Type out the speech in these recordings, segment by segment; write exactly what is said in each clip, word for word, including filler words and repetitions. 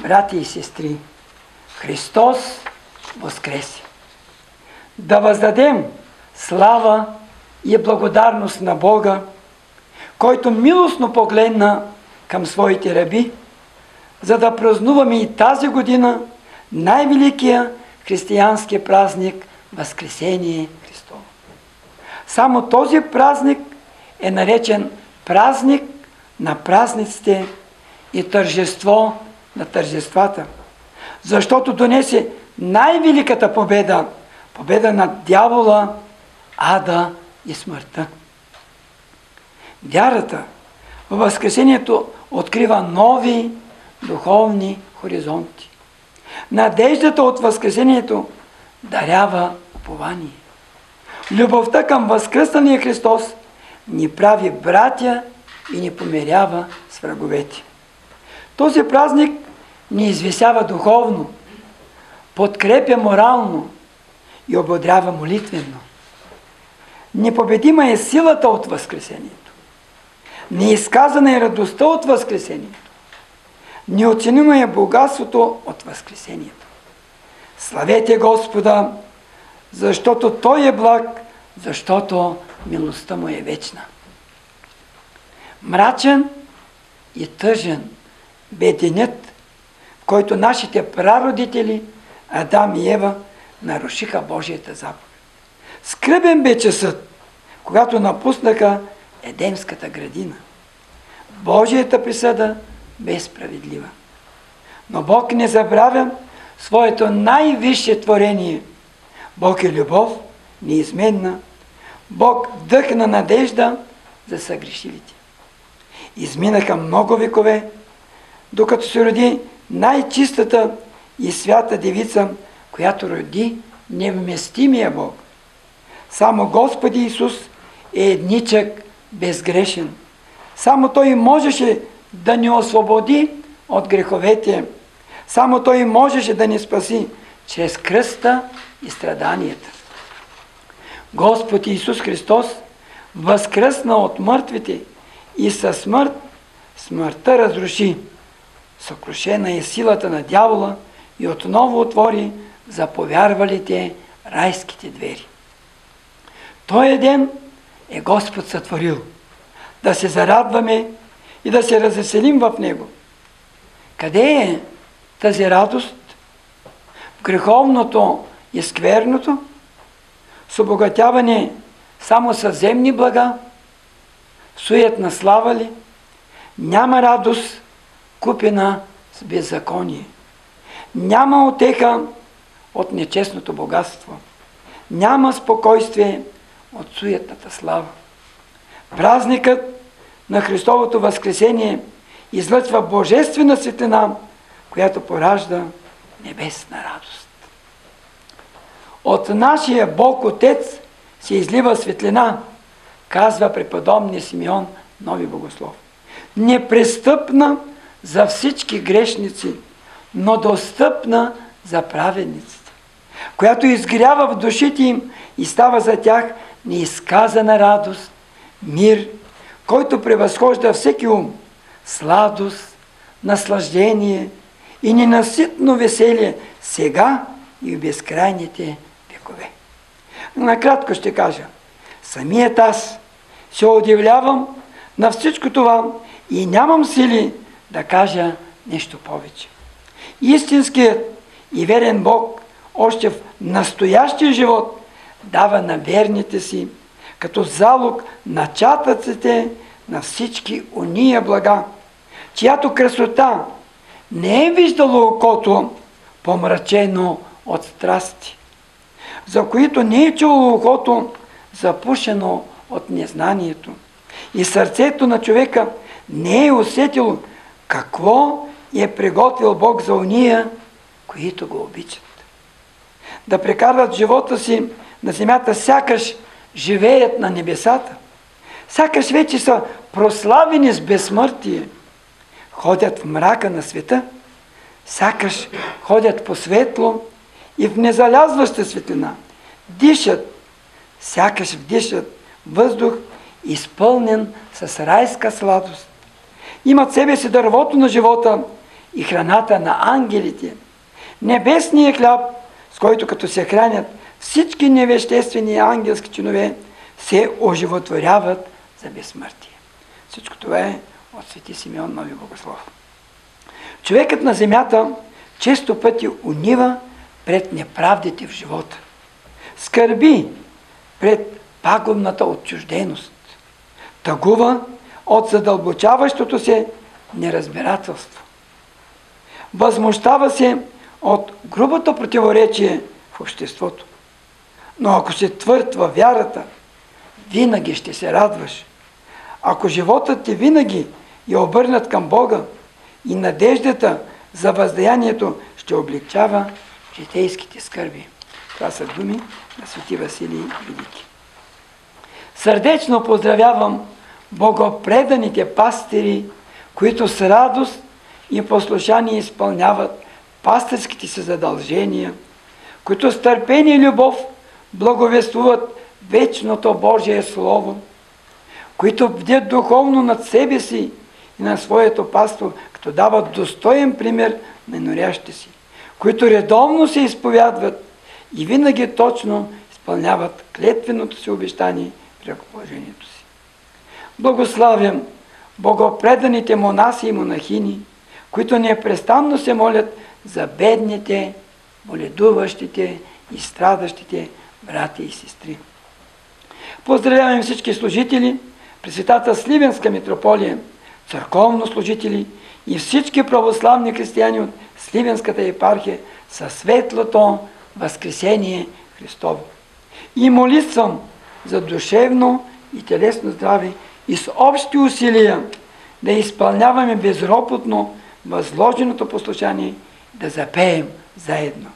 Брати и сестри, Христос воскресе! Да въздадем слава и благодарност на Бога, който милостно погледна към своите раби, за да празнуваме и тази година най-великия християнски празник Възкресение Христово. Само този празник е наречен празник на празниците и тържество на тържествата, защото донесе най-великата победа, победа над дявола, ада и смъртта. Вярата във Възкресението открива нови духовни хоризонти. Надеждата от Възкресението дарява упование. Любовта към възкръсналия Христос ни прави братя и ни помирява с враговете. Този празник ни извисява духовно, подкрепя морално и ободрява молитвено. Непобедима е силата от Възкресението. Неизказана е радостта от Възкресението. Неоценима е богатството от Възкресението. Славете Господа, защото Той е благ, защото милостта Му е вечна. Мрачен и тъжен бе денят, в който нашите прародители Адам и Ева нарушиха Божията заповед. Скръбен бе часът, когато напуснаха Едемската градина. Божията присъда бе справедлива. Но Бог не забравя своето най-висше творение. Бог е любов, неизменна. Бог вдъхна надежда за съгрешилите. Изминаха много векове, докато се роди най-чистата и свята девица, която роди невместимия Бог. Само Господи Исус е едничък, безгрешен. Само Той можеше да ни освободи от греховете. Само Той можеше да ни спаси чрез кръста и страданията. Господ Исус Христос възкръсна от мъртвите и със смърт смъртта разруши. Съкрушена е силата на дявола и отново отвори за повярвалите райските двери. Той ден е Господ сътворил. Да се зарадваме и да се развеселим в Него. Къде е тази радост? В греховното и скверното? С обогатяване само със земни блага? В суетна слава ли? Няма радост, купена с беззаконие. Няма утеха от нечестното богатство. Няма спокойствие от суетната слава. Празникът на Христовото Възкресение излъчва божествена светлина, която поражда небесна радост. От нашия Бог Отец се излива светлина, казва преподобния Симеон Нови Богослов. Непрестъпна за всички грешници, но достъпна за праведниците, която изгрява в душите им и става за тях неизказана радост, мир, който превъзхожда всеки ум, сладост, наслаждение и ненаситно веселие сега и в безкрайните векове. Накратко ще кажа, самият аз се удивлявам на всичко това и нямам сили да кажа нещо повече. Истинският и верен Бог още в настоящия живот дава на верните си като залог начатъците на всички ония блага, чиято красота не е виждало окото, помрачено от страсти, за които не е чуло ухото, запушено от незнанието, и сърцето на човека не е усетило какво е приготвил Бог за уния, които го обичат. Да прекарват живота си на земята, сякаш живеят на небесата, сякаш вече са прославени с безсмъртие, ходят в мрака на света, сякаш ходят по светло и в незалязваща светлина, дишат, сякаш вдишат въздух, изпълнен с райска сладост. Имат себе си дървото на живота и храната на ангелите, небесния хляб, с който като се хранят всички невеществени и ангелски чинове, се оживотворяват за безсмъртие. Всичко това е от Свети Симеон Нови Богослов. Човекът на земята често пъти унива пред неправдите в живота. Скърби пред пагубната отчужденост. Тъгува от задълбочаващото се неразбирателство. Възмущава се от грубото противоречие в обществото. Но ако си твърд във вярата, винаги ще се радваш. Ако животът ти винаги е обърнат към Бога и надеждата за въздаянието ще облегчава житейските скърби. Това са думи на свети Василий Велики. Сърдечно поздравявам богопреданите пастири, които с радост и послушание изпълняват пастирските си задължения, които с търпение и любов благовествуват вечното Божие Слово, които бдят духовно над себе си и на своето паство, като дават достоен пример на норящите си, които редовно се изповядват и винаги точно изпълняват клетвеното си обещание при ръкоположението си. Благославям богопреданите монаси и монахини, които непрестанно се молят за бедните, боледуващите и страдащите братя и сестри. Поздравявам всички служители при Светата Сливенска митрополия, църковно служители и всички православни християни от Сливенската епархия със светлото Възкресение Христово. И молитвам за душевно и телесно здраве и с общи усилия да изпълняваме безропотно възложеното послушание, да запеем заедно.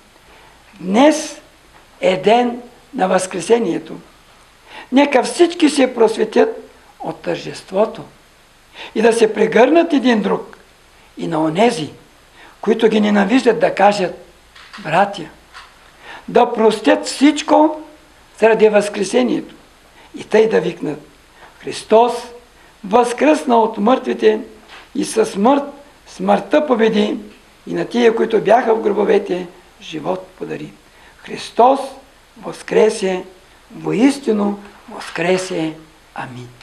Днес е ден на Възкресението. Нека всички се просветят от тържеството и да се прегърнат един друг и на онези, които ги ненавиждат, да кажат: братя, да простят всичко заради Възкресението и тъй да викнат: Христос възкръсна от мъртвите и със смърт смъртта победи и на тия, които бяха в гробовете, живот подари. Христос възкресе, воистину възкресе. Амин.